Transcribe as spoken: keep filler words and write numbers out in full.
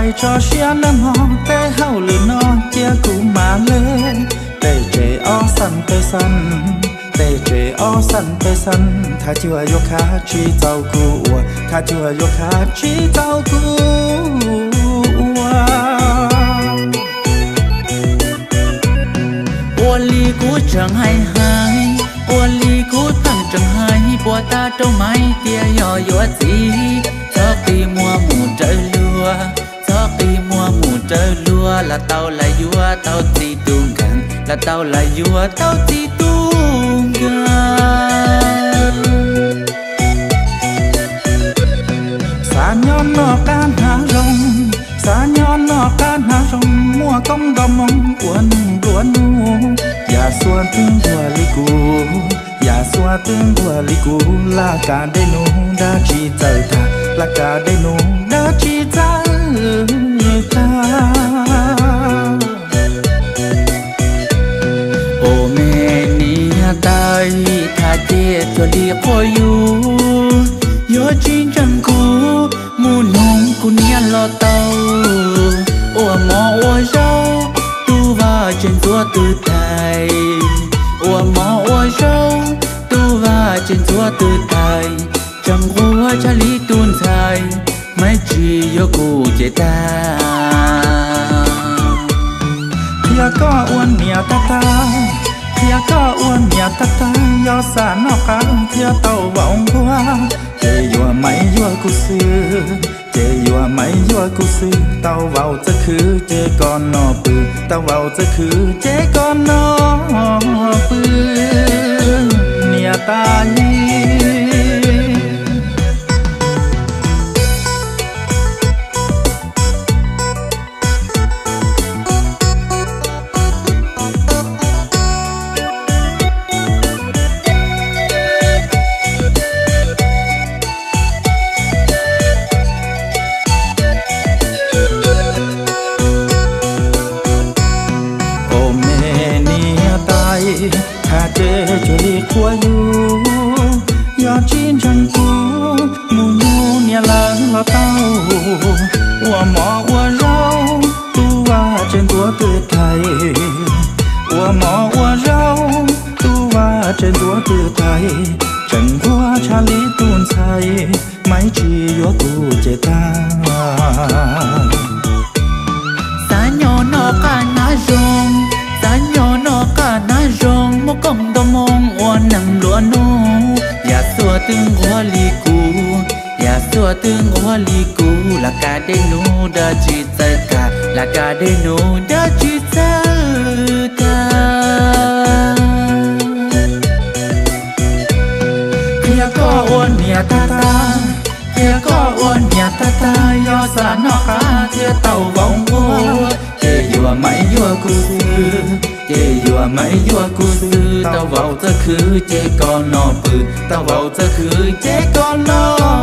bài cho xia nâng hò tê hậu lửa nó chia cũ mà lên tê trẻ o săn tê săn tê trẻ o săn tê săn thà chưa yo khá chi tàu cũ thà chưa yo khá chi tàu cũ ô ly cũ chẳng hay hay ô ly cũ thằng chẳng hay bùa ta trong máy tia yo yo gì cho khi mùa mù trời lúa cho khi mùa mù trời lúa là tao là vua tao ti tung gần là tao là vua tao ti tung gần xa nhon nó can hà rong xa nhon nó can hà rong mùa công đom mong cuốn cuốn ya xua tương đùa li cù ya xua tương đùa li cù là cả đê nu đã chỉ trời ta là cả đê nu đã chỉ ta ta ô mẹ nia tay tha chết cho đi for you yo chín trăm cú mu nong cu nia lo tàu ô mò ô rau tu va trên tua từ tay ô mò ô rau tu va trên tua từ tay chẳng hoa cha lý tuôn dài mấy chi yo cu chế ta ya có uốn nia ta ta ya có uốn nia ta ta yo sa nó cá thia tàu vọng qua chê yo mấy yo cu sư chê yo mấy yo cu sư tàu vào giấc khứ chê con nó bự tàu vào giấc khứ chê con nó bự nia ta nhi thà chê cho đi qua you yo chín chân cũ mu mu nia lớn lo tao ua mò ua rau tu va trên tua từ thầy ua mò ua rau tu va trên tua từ thầy chẳng qua cha lý tuôn say mấy chi yo cu chê ta sa nhỏ nó cả na rong sa nhỏ nó cả na rong một công đom mong oan nằm lúa nô ya xua tương hoa li cũ ya xua tương hoa li cũ là cả đê nu đã chỉ tất cả là cả đê nu đã chỉ tất cả ya có uốn nia ta ta ya có uốn nia ta ta yo sa nó cá thia tàu vọng qua chê yo mấy yo cu sư chê yo mấy yo cu sư tao vào giấc khứ chê con nó bự tao vào giấc khứ chê con nó